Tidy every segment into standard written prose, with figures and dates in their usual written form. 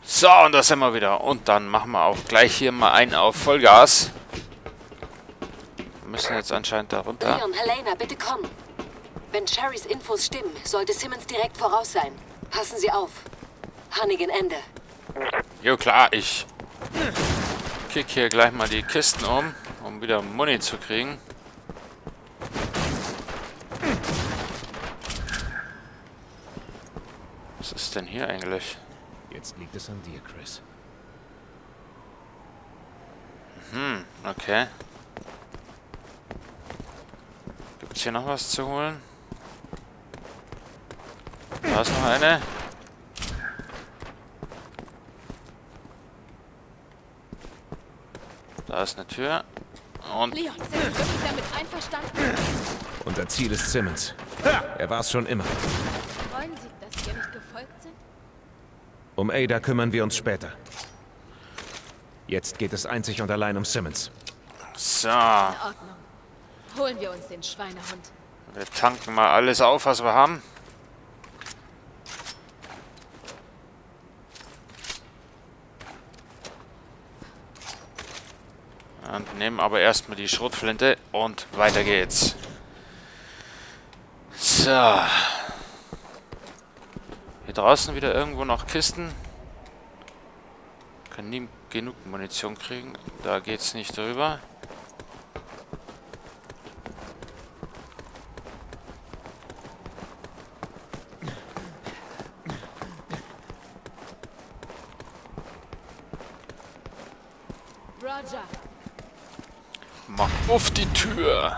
So, und da sind wir wieder. Und dann machen wir auch gleich hier mal einen auf Vollgas. Wir müssen jetzt anscheinend da runter. Leon, Helena, bitte komm. Wenn Sherrys Infos stimmen, sollte Simmons direkt voraus sein. Passen Sie auf. Hannigan, Ende. Jo klar, ich kick hier gleich mal die Kisten um wieder Muni zu kriegen. Was ist denn hier eigentlich? Jetzt liegt es an dir, Chris. Okay. Gibt's hier noch was zu holen? Da ist noch eine. Da ist eine Tür. Und Leon, sind Sie wirklich damit einverstanden? Unser Ziel ist Simmons. Er war es schon immer. Wollen Sie, dass wir nicht gefolgt sind? Um Ada kümmern wir uns später. Jetzt geht es einzig und allein um Simmons. so. In Ordnung. Holen wir uns den Schweinehund. Wir tanken mal alles auf, was wir haben. Und nehmen aber erstmal die Schrotflinte und weiter geht's. So. Hier draußen wieder irgendwo noch Kisten. Können nie genug Munition kriegen. Da geht's nicht drüber. Roger. Mach auf die Tür!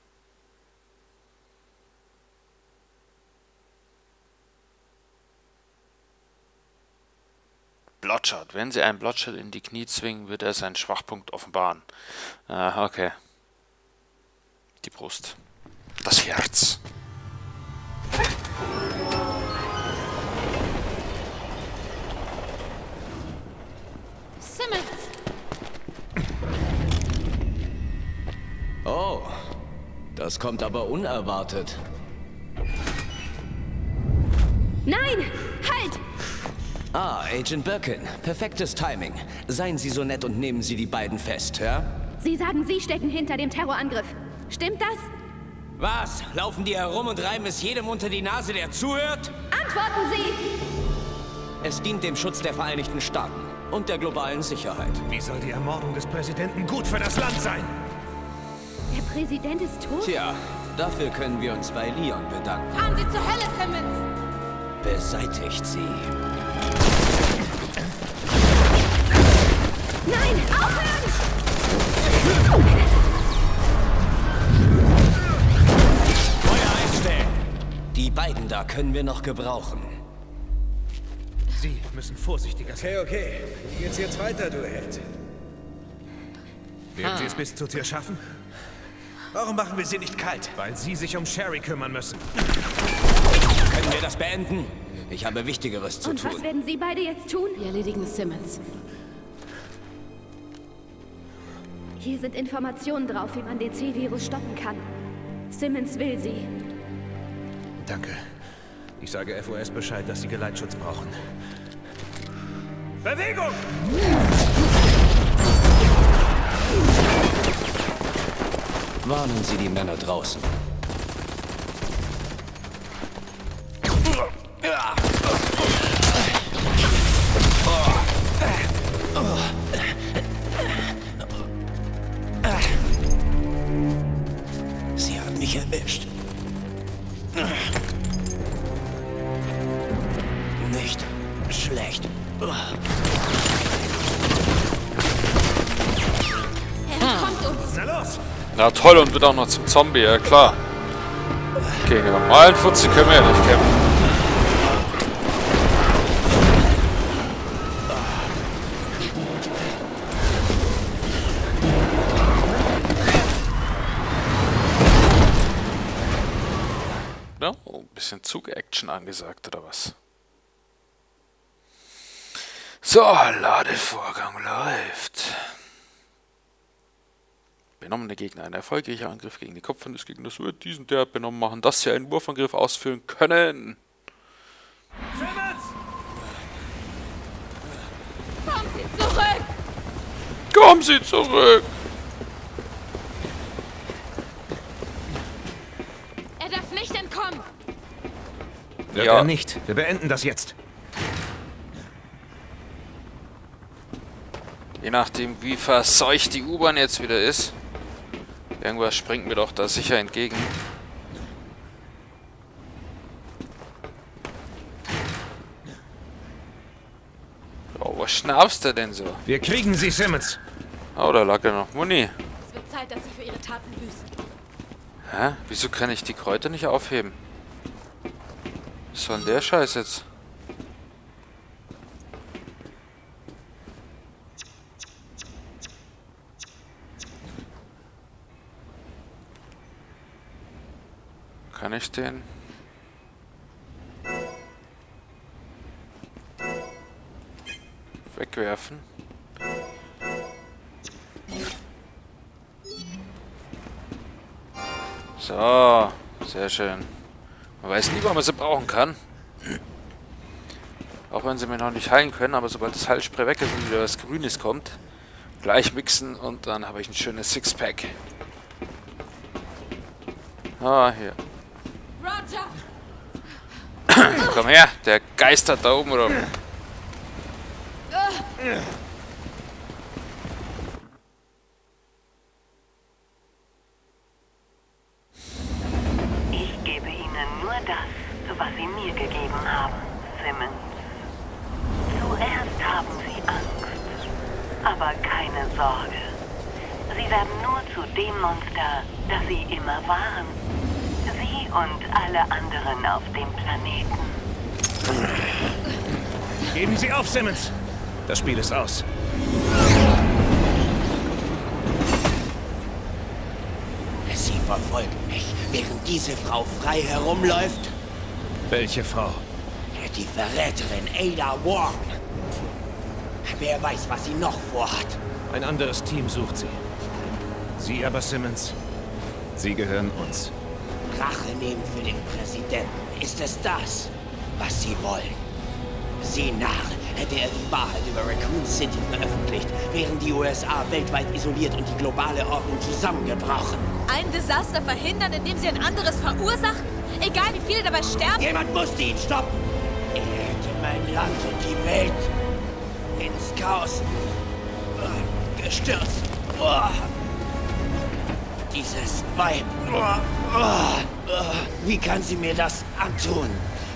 Bloodshot. Wenn Sie einen Bloodshot in die Knie zwingen, wird er seinen Schwachpunkt offenbaren. Ah, okay. Die Brust. Das Herz. Simmons! Oh, das kommt aber unerwartet. Nein! Halt! Ah, Agent Birkin. Perfektes Timing. Seien Sie so nett und nehmen Sie die beiden fest, ja? Sie sagen, Sie stecken hinter dem Terrorangriff. Stimmt das? Was? Laufen die herum und reiben es jedem unter die Nase, der zuhört? Antworten Sie! Es dient dem Schutz der Vereinigten Staaten und der globalen Sicherheit. Wie soll die Ermordung des Präsidenten gut für das Land sein? Der Präsident ist tot? Tja, dafür können wir uns bei Leon bedanken. Fahren Sie zur Hölle, Simmons! Beseitigt sie. Nein, aufhören! Feuer einstellen! Die beiden da können wir noch gebrauchen. Sie müssen vorsichtiger sein. Okay. Wie geht's jetzt weiter, du Held? Werden Sie es bis zur Tür schaffen? Warum machen wir sie nicht kalt? Weil Sie sich um Sherry kümmern müssen. Können wir das beenden? Ich habe Wichtigeres zu Und tun. was werden Sie beide jetzt tun? Wir erledigen Simmons. Hier sind Informationen drauf, wie man den C-Virus stoppen kann. Simmons will sie. Danke. Ich sage FOS Bescheid, dass Sie Geleitschutz brauchen. Bewegung! Warnen Sie die Männer draußen. Sie haben mich erwischt. Nicht schlecht. Er kommt uns! Na los! Na toll, und wird auch noch zum Zombie, ja klar. Gegen den normalen Fuzzi können wir ja nicht kämpfen. Ja, oh, ein bisschen Zug-Action angesagt, oder was? So, Ladevorgang läuft. Benommene Gegner. Ein erfolgreicher Angriff gegen die Kopf des Gegners wird diesen derart benommen machen, dass sie einen Wurfangriff ausführen können. Zurück! Kommen Sie zurück! Er darf nicht entkommen! Wird Ja. er nicht. Wir beenden das jetzt. Je nachdem, wie verseucht die U-Bahn jetzt wieder ist. Irgendwas springt mir doch da sicher entgegen. Oh, was schnaubst du denn so? Wir kriegen sie, Simmons. Oh, da lag ja noch Muni. Es wird Zeit, dass sie für ihre Taten büßen. Hä? Wieso kann ich die Kräuter nicht aufheben? Was soll denn der Scheiß jetzt? Kann ich den? Wegwerfen? So, sehr schön. Man weiß nie, wann man sie brauchen kann. Auch wenn sie mir noch nicht heilen können, aber sobald das Heilspray weg ist und wieder was Grünes kommt, gleich mixen und dann habe ich ein schönes Sixpack. Ah, hier. Roger! Komm her, der geistert da oben rum. Ich gebe Ihnen nur das, was Sie mir gegeben haben, Simmons. Zuerst haben Sie Angst, aber keine Sorge. Sie werden nur zu dem Monster, das Sie immer waren. Sie und alle anderen auf dem Planeten. Geben Sie auf, Simmons. Das Spiel ist aus. Sie verfolgen mich, während diese Frau frei herumläuft. Welche Frau? Die Verräterin Ada Wong. Wer weiß, was sie noch vorhat. Ein anderes Team sucht sie. Sie aber, Simmons, Sie gehören uns. Rache nehmen für den Präsidenten. Ist es das, was Sie wollen? Sie Narr, hätte er die Wahrheit über Raccoon City veröffentlicht, wären die USA weltweit isoliert und die globale Ordnung zusammengebrochen. Ein Desaster verhindern, indem sie ein anderes verursachen? Egal wie viele dabei sterben? Jemand musste ihn stoppen. Er hätte mein Land und die Welt ins Chaos gestürzt. Dieses Weib. Wie kann sie mir das antun?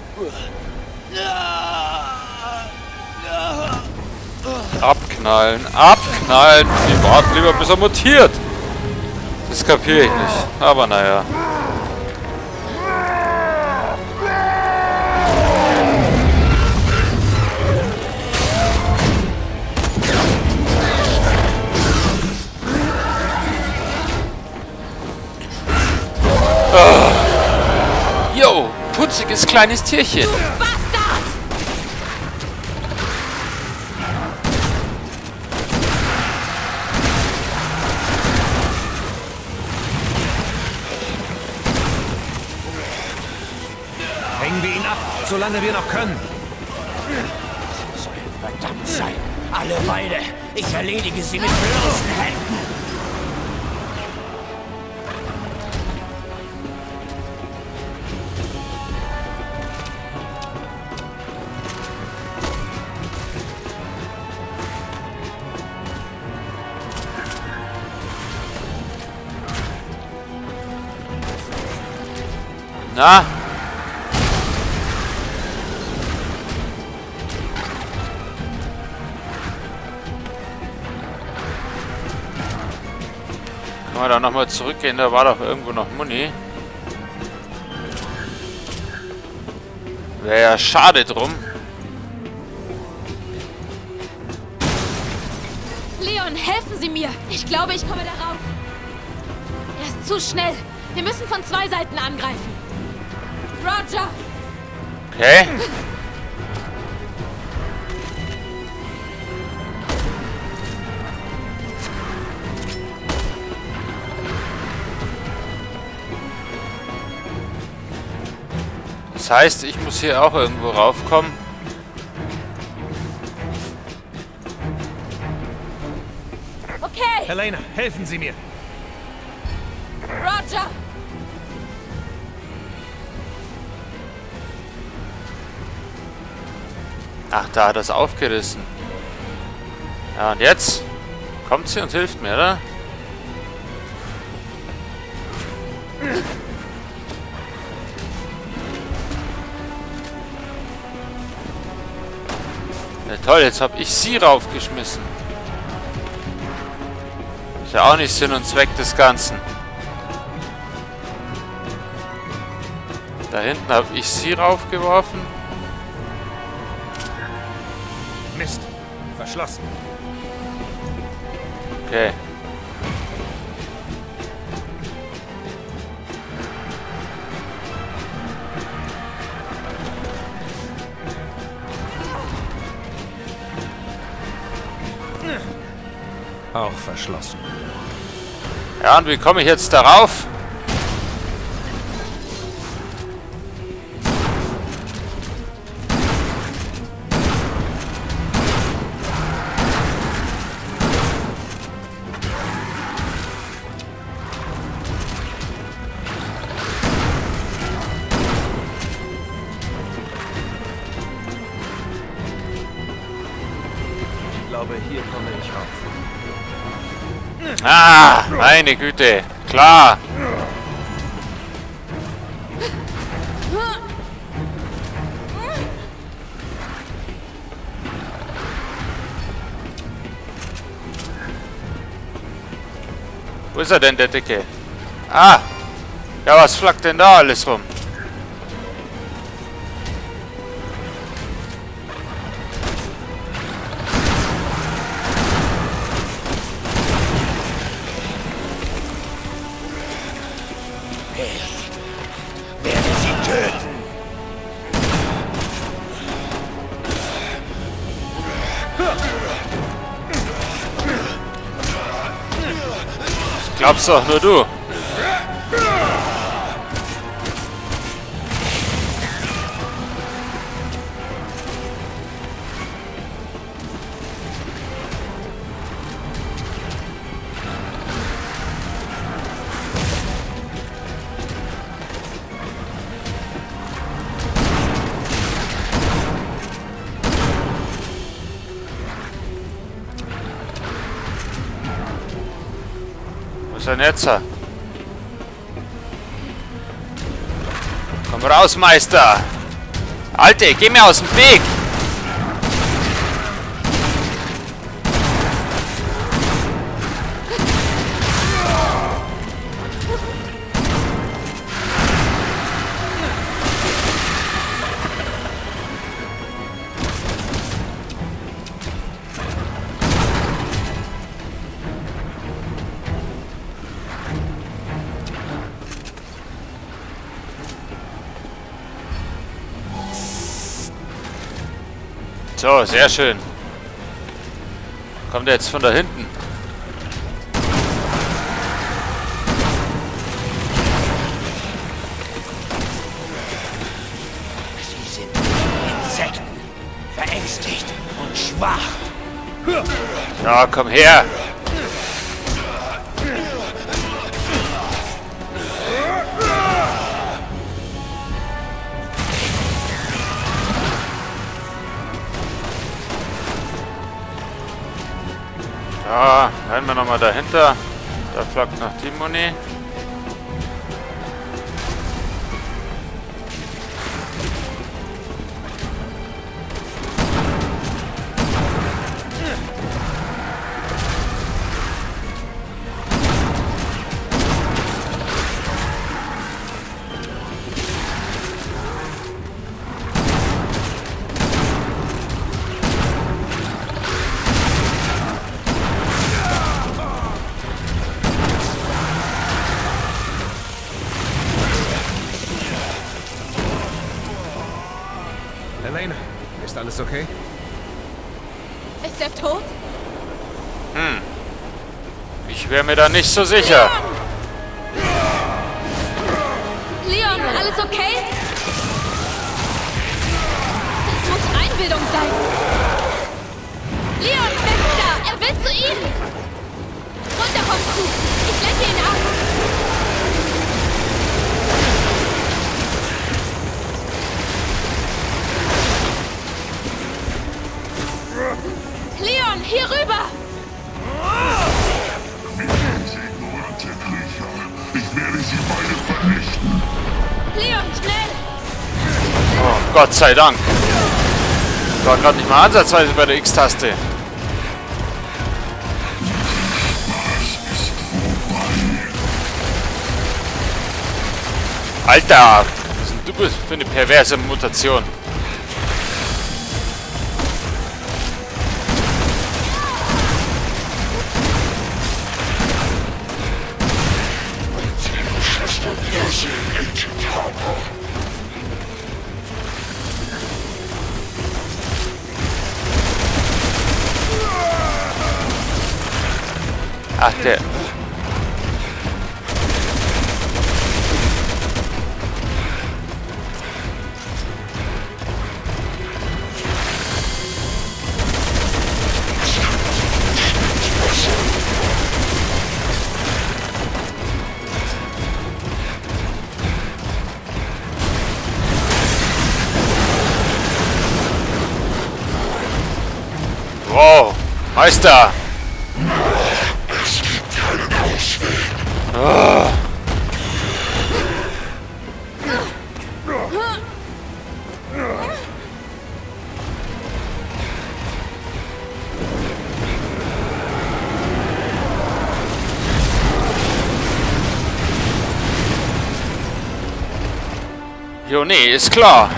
Abknallen, abknallen. Die warten lieber, bis er mutiert. Das kapiere ich nicht. Aber naja. Yo, putziges kleines Tierchen. Bastard! Hängen wir ihn ab, solange wir noch können. Soll verdammt sein. Alle beide. Ich erledige sie mit bloßen Händen. Na? Können wir da nochmal zurückgehen? Da war doch irgendwo noch Muni. Wäre ja schade drum. Leon, helfen Sie mir! Ich glaube, ich komme da rauf. Er ist zu schnell. Wir müssen von zwei Seiten angreifen. Roger! Okay. Das heißt, ich muss hier auch irgendwo raufkommen. okay? Helena, helfen Sie mir. Roger! Ach, da hat er es aufgerissen. Ja, und jetzt kommt sie und hilft mir, oder? Ja, toll, jetzt habe ich sie raufgeschmissen. Ist ja auch nicht Sinn und Zweck des Ganzen. Da hinten habe ich sie raufgeworfen. Mist. Verschlossen. Okay. Auch verschlossen. Ja, und wie komme ich jetzt darauf? Ich glaube, hier komme ich auf. Ah, meine Güte. Klar. Wo ist er denn, der Dicke? Ah. Ja, was flackt denn da alles rum? Werde sie töten. Das glaubst doch nur du. Wo ist denn jetzt? Komm raus, Meister! Alte, geh mir aus dem Weg! So, sehr schön. Kommt er jetzt von da hinten? Sie sind Insekten. Verängstigt und schwach. Ja, komm her! Ja, rennen wir nochmal dahinter. Da flackt noch die Muni. Helena, ist alles okay? Ist er tot? Ich wäre mir da nicht so sicher. Leon, alles okay? Das muss Einbildung sein. Leon, wer ist da? Er will zu Ihnen. Leon, hier rüber! Ich werde sie beide vernichten. Leon, schnell! Oh, Gott sei Dank. Ich war gerade nicht mal ansatzweise bei der X-Taste. Alter! Was ist denn du für eine perverse Mutation? Ach, der... Wow, Meister! Es gibt keinen Ausweg. Oh. Jo, nee, ist klar.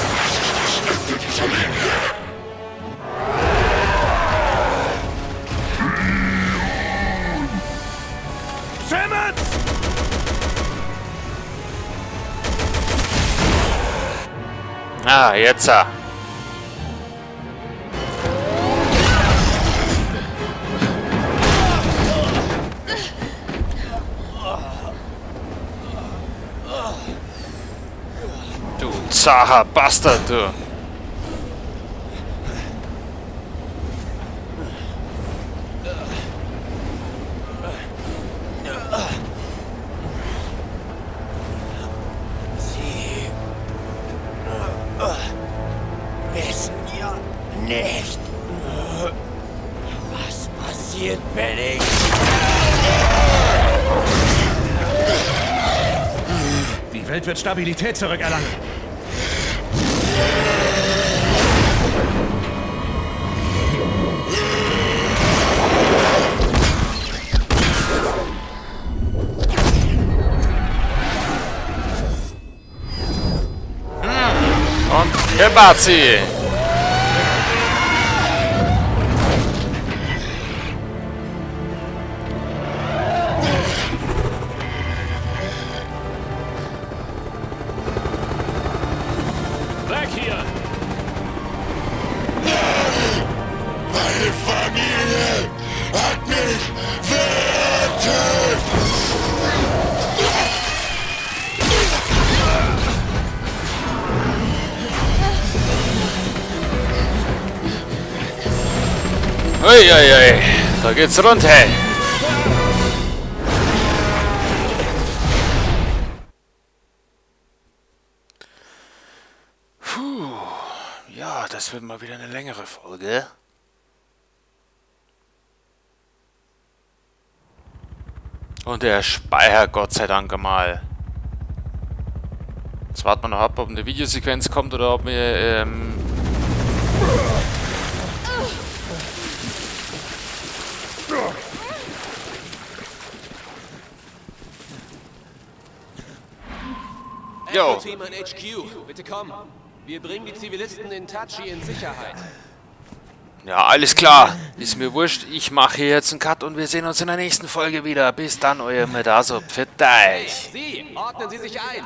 Simmons! Ah, jetzt. Du zacher Bastard, du. Sie wissen ja nicht, was passiert, wenn ich... Die Welt wird Stabilität zurückerlangen. Und Kebazi. Weg hier! Meine Familie hat mich verraten. Uiuiui, da geht's runter. Puh, ja, das wird mal wieder eine längere Folge. Und der Speicher, Gott sei Dank mal. Jetzt warten wir noch ab, ob eine Videosequenz kommt oder ob wir Echo Team an HQ, bitte komm. Wir bringen die Zivilisten in Tachi in Sicherheit. ja, alles klar. Ist mir wurscht. Ich mache hier jetzt einen Cut und wir sehen uns in der nächsten Folge wieder. Bis dann, euer Medaso. Pfiat euch. Sie, ordnen Sie sich ein.